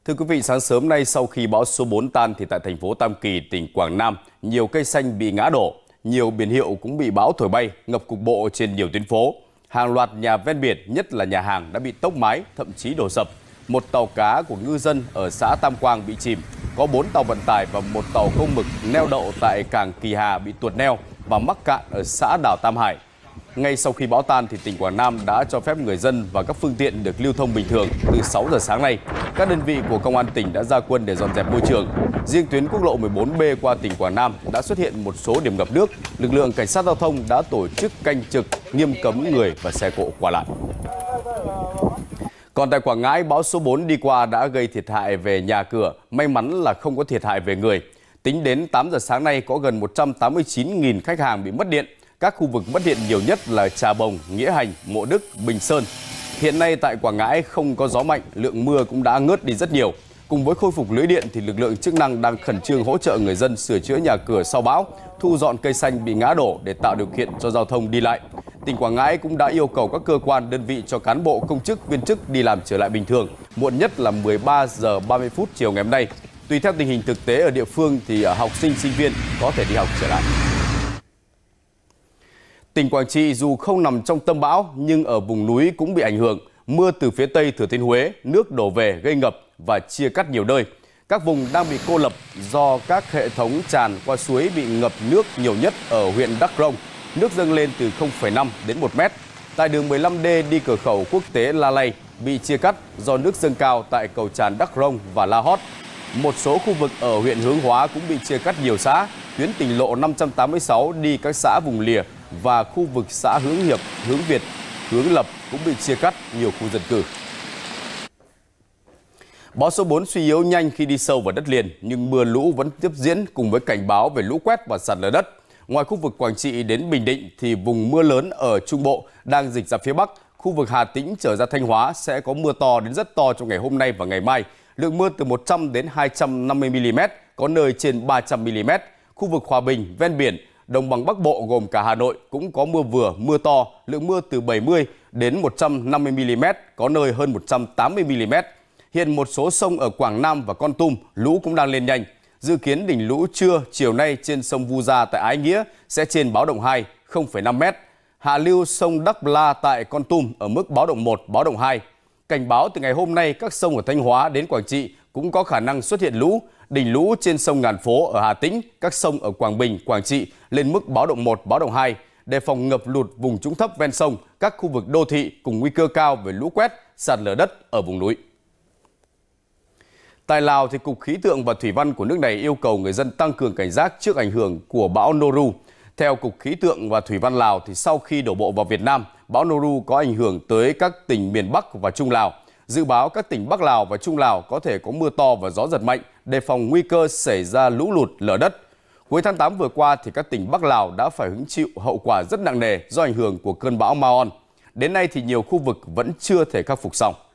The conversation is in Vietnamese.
Thưa quý vị, sáng sớm nay sau khi bão số 4 tan thì tại thành phố Tam Kỳ, tỉnh Quảng Nam, nhiều cây xanh bị ngã đổ, nhiều biển hiệu cũng bị bão thổi bay, ngập cục bộ trên nhiều tuyến phố. Hàng loạt nhà ven biển, nhất là nhà hàng đã bị tốc mái, thậm chí đổ sập. Một tàu cá của ngư dân ở xã Tam Quang bị chìm, có 4 tàu vận tải và một tàu công mực neo đậu tại cảng Kỳ Hà bị tuột neo và mắc cạn ở xã đảo Tam Hải. Ngay sau khi bão tan thì tỉnh Quảng Nam đã cho phép người dân và các phương tiện được lưu thông bình thường từ 6 giờ sáng nay. Các đơn vị của công an tỉnh đã ra quân để dọn dẹp môi trường. Riêng tuyến quốc lộ 14B qua tỉnh Quảng Nam đã xuất hiện một số điểm ngập nước. Lực lượng cảnh sát giao thông đã tổ chức canh trực, nghiêm cấm người và xe cộ qua lại. Còn tại Quảng Ngãi, bão số 4 đi qua đã gây thiệt hại về nhà cửa, may mắn là không có thiệt hại về người. Tính đến 8 giờ sáng nay có gần 189.000 khách hàng bị mất điện. Các khu vực mất điện nhiều nhất là Trà Bồng, Nghĩa Hành, Mộ Đức, Bình Sơn. Hiện nay tại Quảng Ngãi không có gió mạnh, lượng mưa cũng đã ngớt đi rất nhiều. Cùng với khôi phục lưới điện thì lực lượng chức năng đang khẩn trương hỗ trợ người dân sửa chữa nhà cửa sau bão, thu dọn cây xanh bị ngã đổ để tạo điều kiện cho giao thông đi lại. Tỉnh Quảng Ngãi cũng đã yêu cầu các cơ quan, đơn vị cho cán bộ, công chức, viên chức đi làm trở lại bình thường, muộn nhất là 13 giờ 30 phút chiều ngày hôm nay. Tùy theo tình hình thực tế ở địa phương thì học sinh, sinh viên có thể đi học trở lại. Tỉnh Quảng Trị dù không nằm trong tâm bão nhưng ở vùng núi cũng bị ảnh hưởng. Mưa từ phía Tây Thừa Thiên Huế, nước đổ về gây ngập và chia cắt nhiều nơi. Các vùng đang bị cô lập do các hệ thống tràn qua suối bị ngập nước nhiều nhất ở huyện Đắk Rông. Nước dâng lên từ 0,5 đến 1 mét. Tại đường 15D đi cửa khẩu quốc tế La Lây bị chia cắt do nước dâng cao tại cầu tràn Đắk Rông và La Hót. Một số khu vực ở huyện Hướng Hóa cũng bị chia cắt nhiều xã. Tuyến tỉnh lộ 586 đi các xã vùng lìa và khu vực xã Hướng Hiệp, Hướng Việt, Hướng Lập cũng bị chia cắt nhiều khu dân cư. Bão số 4 suy yếu nhanh khi đi sâu vào đất liền, nhưng mưa lũ vẫn tiếp diễn cùng với cảnh báo về lũ quét và sạt lở đất. Ngoài khu vực Quảng Trị đến Bình Định thì vùng mưa lớn ở Trung Bộ đang dịch ra phía Bắc. Khu vực Hà Tĩnh trở ra Thanh Hóa sẽ có mưa to đến rất to trong ngày hôm nay và ngày mai. Lượng mưa từ 100 đến 250 mm, có nơi trên 300 mm. Khu vực Hòa Bình, ven biển, Đồng bằng Bắc Bộ gồm cả Hà Nội cũng có mưa vừa, mưa to, lượng mưa từ 70 đến 150 mm, có nơi hơn 180 mm. Hiện một số sông ở Quảng Nam và Kon Tum lũ cũng đang lên nhanh. Dự kiến đỉnh lũ trưa chiều nay trên sông Vu Gia tại Ái Nghĩa sẽ trên báo động 2, 0,5 m. Hạ lưu sông Đắc La tại Kon Tum ở mức báo động 1, báo động 2. Cảnh báo từ ngày hôm nay các sông ở Thanh Hóa đến Quảng Trị cũng có khả năng xuất hiện lũ. Đỉnh lũ trên sông Ngàn Phố ở Hà Tĩnh, các sông ở Quảng Bình, Quảng Trị lên mức báo động 1, báo động 2. Đề phòng ngập lụt vùng trũng thấp ven sông, các khu vực đô thị cùng nguy cơ cao về lũ quét, sạt lở đất ở vùng núi. Tại Lào thì Cục Khí tượng và Thủy văn của nước này yêu cầu người dân tăng cường cảnh giác trước ảnh hưởng của bão Noru. Theo Cục Khí tượng và Thủy văn Lào thì sau khi đổ bộ vào Việt Nam, bão Noru có ảnh hưởng tới các tỉnh miền Bắc và Trung Lào. Dự báo các tỉnh Bắc Lào và Trung Lào có thể có mưa to và gió giật mạnh, đề phòng nguy cơ xảy ra lũ lụt, lở đất. Cuối tháng 8 vừa qua thì các tỉnh Bắc Lào đã phải hứng chịu hậu quả rất nặng nề do ảnh hưởng của cơn bão Maon. Đến nay thì nhiều khu vực vẫn chưa thể khắc phục xong.